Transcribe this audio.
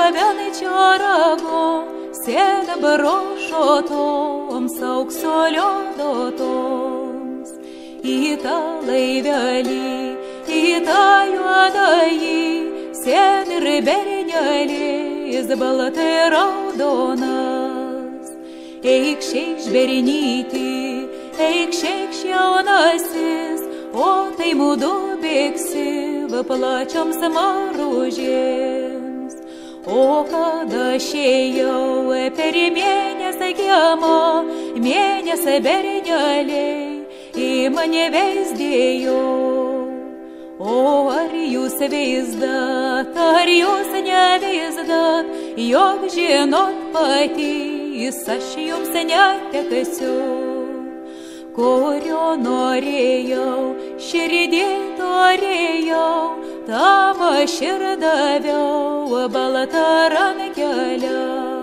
šlavenčio rago, sėda barošotoms, aukso liodotoms. Į tą laivelį, į tą juodąjį, sėdi ir bernelis, baltai raudonas. Eik šiek žvernyti, eik šiek jaunasis, o tai mudu bėgsi plačioms maružėms. O kada šėjau per mėnesą kiemą, mėnesą berneliai į mane veisdėjo. O ar jūs veizdat, ar jūs neveizdat, jog žinot patys, aš jums neteksiu. Kurio norėjau, širdį turėjau, tam aš ir daviau baltą rankelę.